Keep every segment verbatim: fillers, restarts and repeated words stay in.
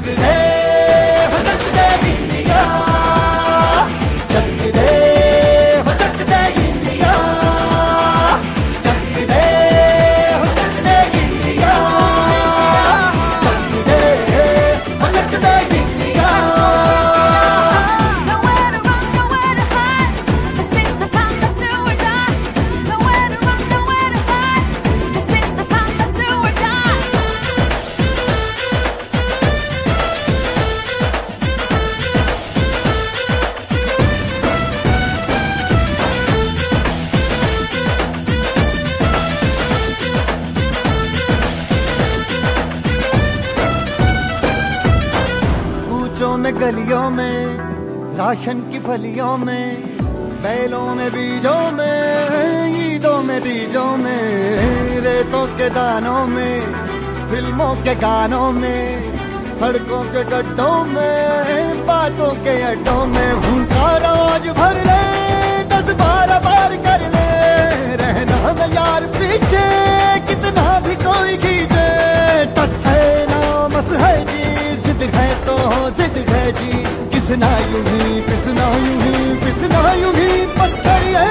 दे हो चक दे इंडिया, चक दे हो चक दे इंडिया, चक दे हो चक दे इंडिया, चक दे हो चक दे India. Nowhere to run, nowhere to hide. This is the time to do or die. Nowhere to run, nowhere to hide. This is the time to do or die. कूचों में गलियों में, राशन की फलियों में, बैलों में बीजों में, ईदों में बीजों में, रेतों के दानों में, फिल्मों के गानों में, सड़कों के गड्ढों में, बातों के अड्डों में, भूखा रोज भर ले, दस बारह बार कर ले, रहना न यार पीछे, कितना भी कोई खींचे, टस है ना मस है जी, जिद है तो जिद है जी, किसना यूं ही पिसना यूं ही पिसना यूं ही पत्थर है।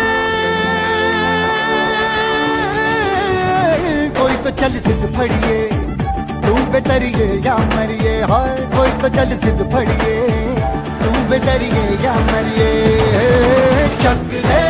कोई तो चल जिद फड़िए, तू बेतरिए या मरिए, हाय कोई तो चल जिद फड़िए, तू बेतरिए या मरिए, चक दे